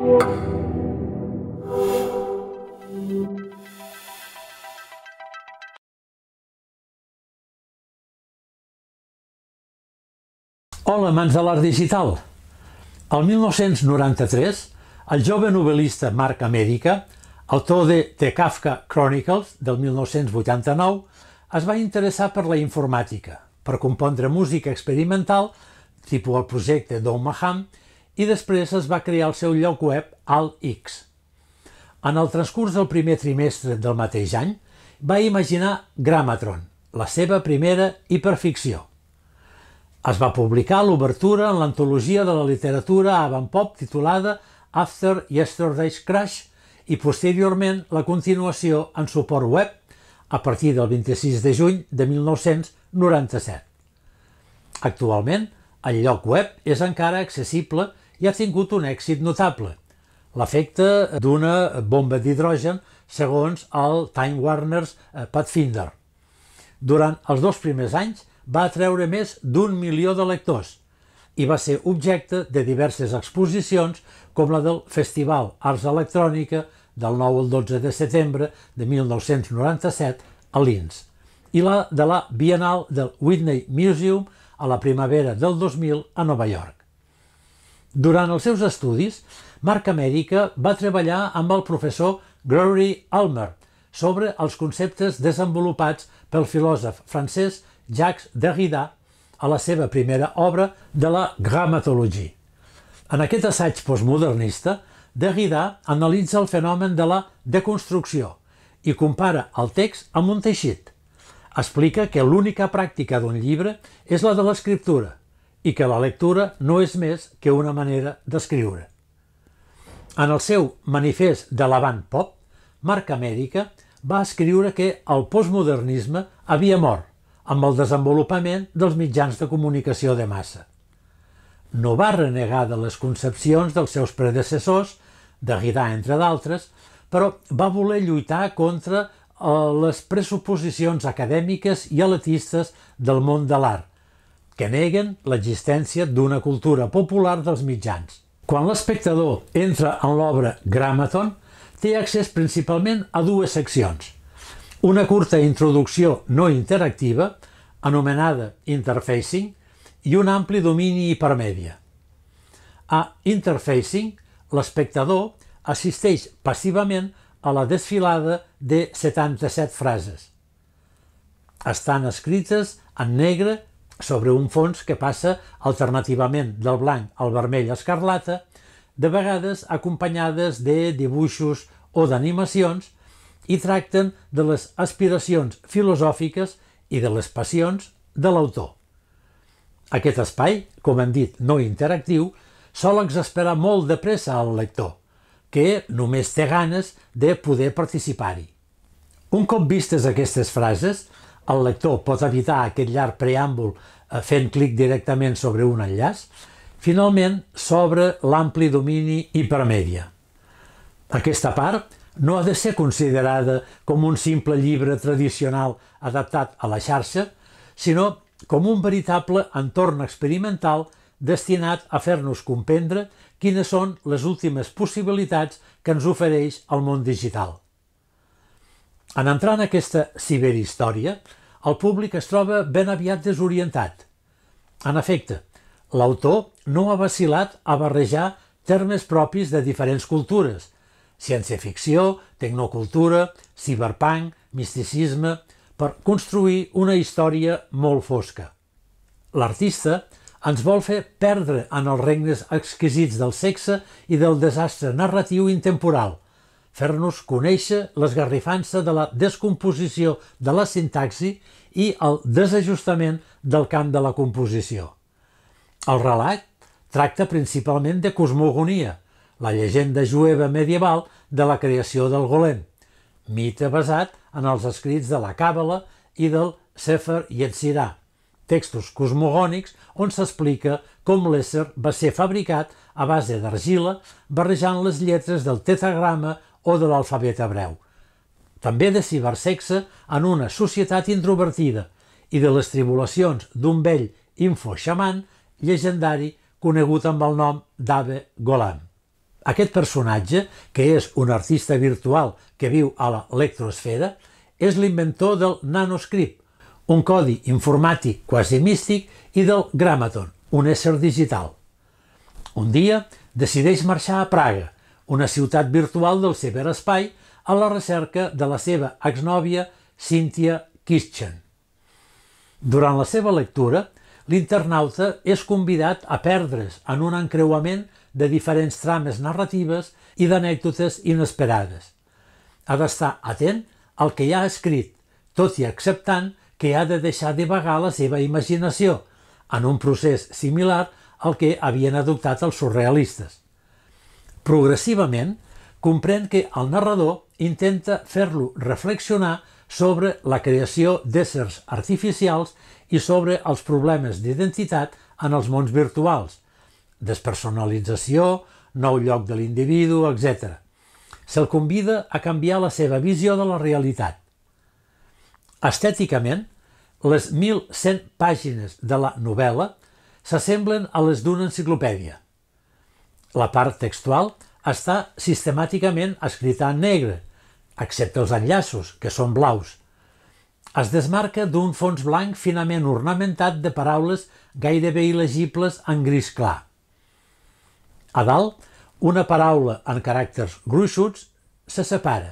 Hola, amants de l'art digital! El 1993, el jove novel·lista Mark America, autor de The Kafka Chronicles del 1989, es va interessar per la informàtica, per compondre música experimental, tipus el projecte Don Maham, i després es va crear el seu lloc web AltX. En el transcurs del primer trimestre del mateix any, va imaginar Grammatron, la seva primera hiperficció. Es va publicar l'obertura en l'antologia de la literatura avant-pop titulada After Yesterday's Crash i posteriorment la continuació en suport web a partir del 26 de juny de 1997. Actualment, el lloc web és encara accessible i ha tingut un èxit notable, l'efecte d'una bomba d'hidrogen segons el Time Warner's Pathfinder. Durant els 2 primers anys va atreure més d'1 milió de lectors i va ser objecte de diverses exposicions com la del Festival Arts Electrònica del 9 al 12 de setembre de 1997 a Linz i la de la Bienal del Whitney Museum a la primavera del 2000 a Nova York. Durant els seus estudis, Mark America va treballar amb el professor Gregory Almer sobre els conceptes desenvolupats pel filòsof francès Jacques Derrida a la seva primera obra de la grammatologia. En aquest assaig postmodernista, Derrida analitza el fenomen de la deconstrucció i compara el text amb un teixit. Explica que l'única pràctica d'un llibre és la de l'escriptura i que la lectura no és més que una manera d'escriure. En el seu manifest de l'avant pop, Mark America va escriure que el postmodernisme havia mort amb el desenvolupament dels mitjans de comunicació de massa. No va renegar de les concepcions dels seus predecessors, Derrida entre d'altres, però va voler lluitar contra les pressuposicions acadèmiques i elitistes del món de l'art, que neguen l'existència d'una cultura popular dels mitjans. Quan l'espectador entra en l'obra Grammaton, té accés principalment a 2 seccions. Una curta introducció no interactiva, anomenada Interfacing, i un ampli domini hipermèdia. A Interfacing, l'espectador assisteix passivament a la desfilada de 77 frases. Estan escrites en negre sobre un fons que passa alternativament del blanc al vermell escarlata, de vegades acompanyades de dibuixos o d'animacions, i tracten de les aspiracions filosòfiques i de les passions de l'autor. Aquest espai, com hem dit, no interactiu, sol exasperar molt de pressa al lector, que només té ganes de poder participar-hi. Un cop vistes aquestes frases, el lector pot evitar aquest llarg preàmbul fent clic directament sobre un enllaç. Finalment, s'obre l'ampli domini hipermèdia. Aquesta part no ha de ser considerada com un simple llibre tradicional adaptat a la xarxa, sinó com un veritable entorn experimental destinat a fer-nos comprendre quines són les últimes possibilitats que ens ofereix el món digital. En entrar en aquesta ciberhistòria, el públic es troba ben aviat desorientat. En efecte, l'autor no ha vacil·lat a barrejar termes propis de diferents cultures, ciència-ficció, tecnocultura, ciberpunk, misticisme, per construir una història molt fosca. L'artista ens vol fer perdre en els regnes exquisits del sexe i del desastre narratiu intemporal, fer-nos conèixer l'esgarrifança de la descomposició de la sintaxi i el desajustament del camp de la composició. El relat tracta principalment de cosmogonia, la llegenda jueva medieval de la creació del Golem, mite basat en els escrits de la Càbala i del Sefer Yetzirah, textos cosmogònics on s'explica com l'ésser va ser fabricat a base d'argila barrejant les lletres del tetragrama o de l'alfabet hebreu. També de cibersexe en una societat introvertida i de les tribulacions d'un vell infoxaman llegendari conegut amb el nom d'Abe Golam. Aquest personatge, que és un artista virtual que viu a la lectrosfera, és l'inventor del nanoscript, un codi informàtic quasi místic, i del Grammaton, un ésser digital. Un dia decideix marxar a Praga, una ciutat virtual del ciberespai, a la recerca de la seva exnòvia Cynthia Kitchen. Durant la seva lectura, l'internauta és convidat a perdre's en un encreuament de diferents trames narratives i d'anècdotes inesperades. Ha d'estar atent al que hi ha escrit, tot i acceptant que ha de deixar divagar la seva imaginació, en un procés similar al que havien adoptat els surrealistes. Progressivament, comprèn que el narrador intenta fer-lo reflexionar sobre la creació d'éssers artificials i sobre els problemes d'identitat en els mons virtuals, despersonalització, nou lloc de l'individu, etc. Se'l convida a canviar la seva visió de la realitat. Estèticament, les 1.100 pàgines de la novel·la s'assemblen a les d'una enciclopèdia. La part textual està sistemàticament escrita en negre, excepte els enllaços, que són blaus. Es desmarca d'un fons blanc finament ornamentat de paraules gairebé il·legibles en gris clar. A dalt, una paraula en caràcters gruixuts se separa.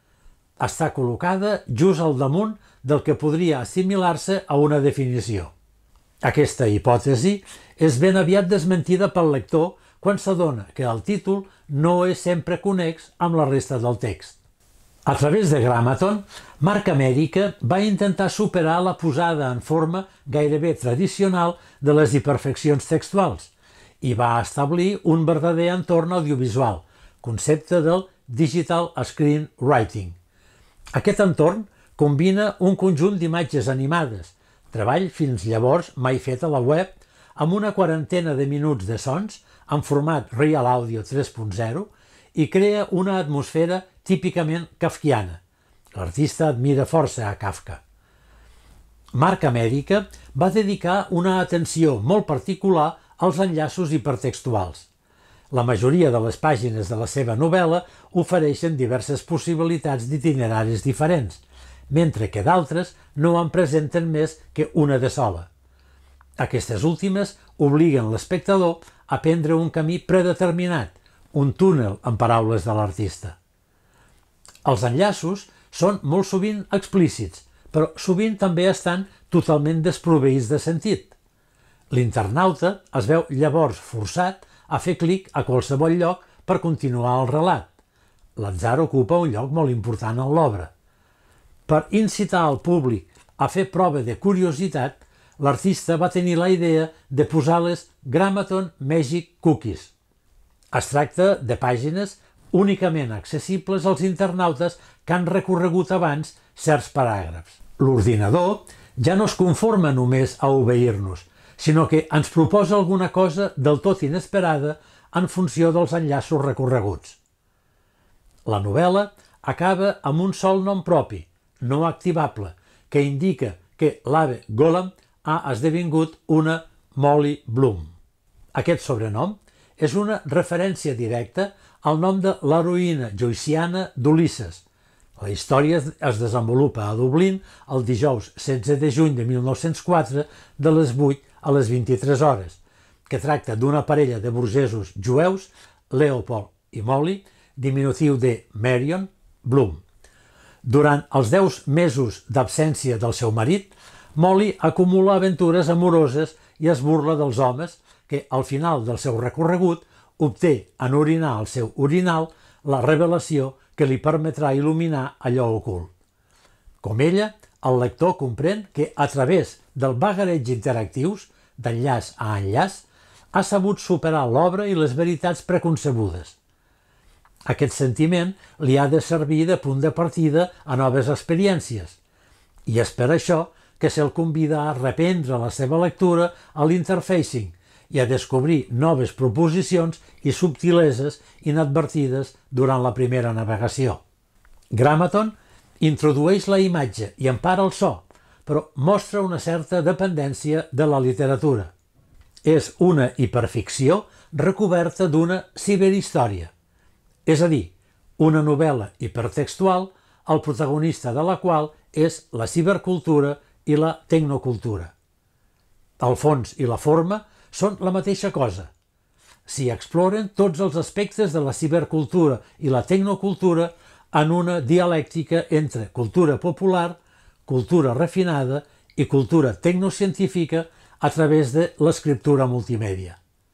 Està col·locada just al damunt del que podria assimilar-se a una definició. Aquesta hipòtesi és ben aviat desmentida pel lector quan s'adona que el títol no és sempre connex amb la resta del text. A través de Grammaton, Marc Amèrica va intentar superar la posada en forma gairebé tradicional de les hiperfeccions textuals i va establir un verdader entorn audiovisual, concepte del Digital Screen Writing. Aquest entorn combina un conjunt d'imatges animades, treball fins llavors mai fet a la web, amb una quarantena de minuts de sons en format Real Audio 3.0 i crea una atmosfera típicament kafkiana. L'artista admira força a Kafka. Marc Amèrica va dedicar una atenció molt particular als enllaços hipertextuals. La majoria de les pàgines de la seva novel·la ofereixen diverses possibilitats d'itineraris diferents, mentre que d'altres no en presenten més que una de sola. Aquestes últimes obliguen l'espectador a prendre un camí predeterminat, un túnel en paraules de l'artista. Els enllaços són molt sovint explícits, però sovint també estan totalment desproveïts de sentit. L'internauta es veu llavors forçat a fer clic a qualsevol lloc per continuar el relat. L'atzar ocupa un lloc molt important en l'obra. Per incitar el públic a fer prova de curiositat, l'artista va tenir la idea de posar les Grammaton Magic Cookies. Es tracta de pàgines únicament accessibles als internautes que han recorregut abans certs paràgrafs. L'ordinador ja no es conforma només a obeir-nos, sinó que ens proposa alguna cosa del tot inesperada en funció dels enllaços recorreguts. La novel·la acaba amb un sol nom propi, no activable, que indica que l'Ave Golem ha esdevingut una Molly Bloom. Aquest sobrenom és una referència directa al nom de l'heroïna joyciana d'Ulisses. La història es desenvolupa a Dublín el dijous 16 de juny de 1904 de les 8 a les 23 hores, que tracta d'una parella de burgesos jueus, Leopold i Molly, diminutiu de Marion Bloom. Durant els 10 mesos d'absència del seu marit, Molly acumula aventures amoroses i es burla dels homes que, al final del seu recorregut, obté en orinar el seu orinal la revelació que li permetrà il·luminar allò ocult. Com ella, el lector comprèn que, a través del vagareig interactius, d'enllaç a enllaç, ha sabut superar l'obra i les veritats preconcebudes. Aquest sentiment li ha de servir de punt de partida a noves experiències, i és per això que se'l convida a reprendre la seva lectura a l'interfacing i a descobrir noves proposicions i subtileses inadvertides durant la primera navegació. Grammaton introdueix la imatge i empara el so, però mostra una certa dependència de la literatura. És una hiperficció recoberta d'una ciberhistòria, és a dir, una novel·la hipertextual, el protagonista de la qual és la cibercultura i la tecnocultura. El fons i la forma són la mateixa cosa. S'hi exploren tots els aspectes de la cibercultura i la tecnocultura en una dialèctica entre cultura popular, cultura refinada i cultura tecnocientífica a través de l'escriptura multimèdia.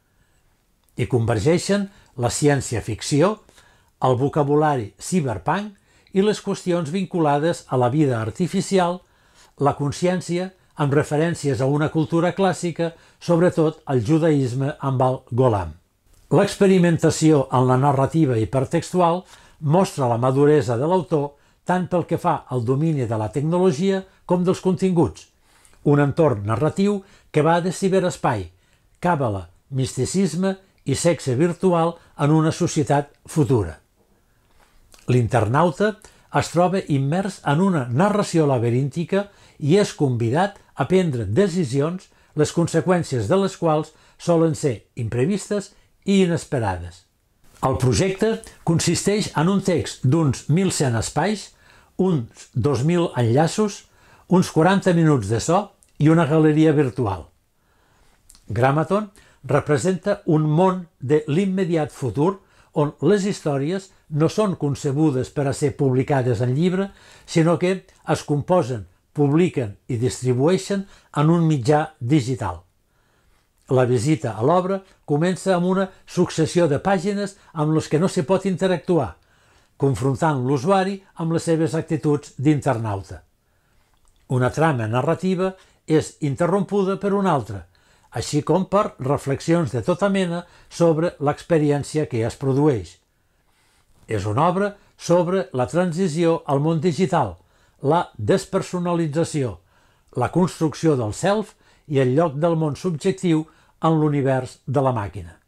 Hi convergeixen la ciència-ficció, el vocabulari ciberpunk i les qüestions vinculades a la vida artificial, la consciència, amb referències a una cultura clàssica, sobretot el judaïsme amb el Golam. L'experimentació en la narrativa hipertextual mostra la maduresa de l'autor tant pel que fa al domini de la tecnologia com dels continguts, un entorn narratiu que va de ciberespai, càbala, misticisme i sexe virtual en una societat futura. L'internauta es troba immers en una narració laberíntica i és convidat a prendre decisions, les conseqüències de les quals solen ser imprevistes i inesperades. El projecte consisteix en un text d'uns 1.100 espais, uns 2.000 enllaços, uns 40 minuts de so i una galeria virtual. Grammaton representa un món de l'immediat futur on les històries no són concebudes per a ser publicades en llibre, sinó que es composen, publiquen i distribueixen en un mitjà digital. La visita a l'obra comença amb una successió de pàgines amb les que no se pot interactuar, confrontant l'usuari amb les seves actituds d'internauta. Una trama narrativa és interrompuda per una altra, així com per reflexions de tota mena sobre l'experiència que es produeix. És una obra sobre la transició al món digital, la despersonalització, la construcció del self i el lloc del món subjectiu en l'univers de la màquina.